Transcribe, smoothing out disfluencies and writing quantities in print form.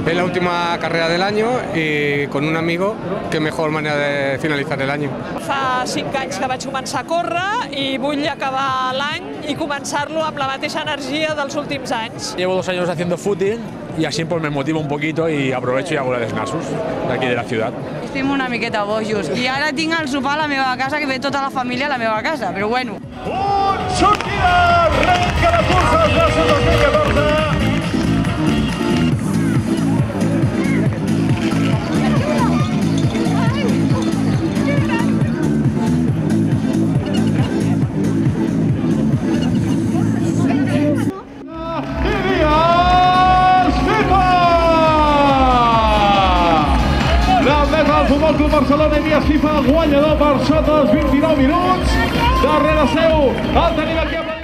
Es la última carrera del año y con un amigo, qué mejor manera de finalizar el año. Fa 5 anys que vaig començar a córrer i vull acabar l'any i començar-lo amb la mateixa energia dels últims anys. Llevo 2 años haciendo footing y así pues me motivo un poquito y aprovecho y hago el Snasus de aquí de la ciudad. Estem una miqueta bojos i ara tinc el sopar a la meva casa, que ve tota la família a la meva casa, però bueno. Sortida! Arrenca la cursa dels Nassos 2014. Futbol Club Barcelona, Elias FIFA, guanyador per sota dels 29 minuts. Darrere seu el tenim aquí amb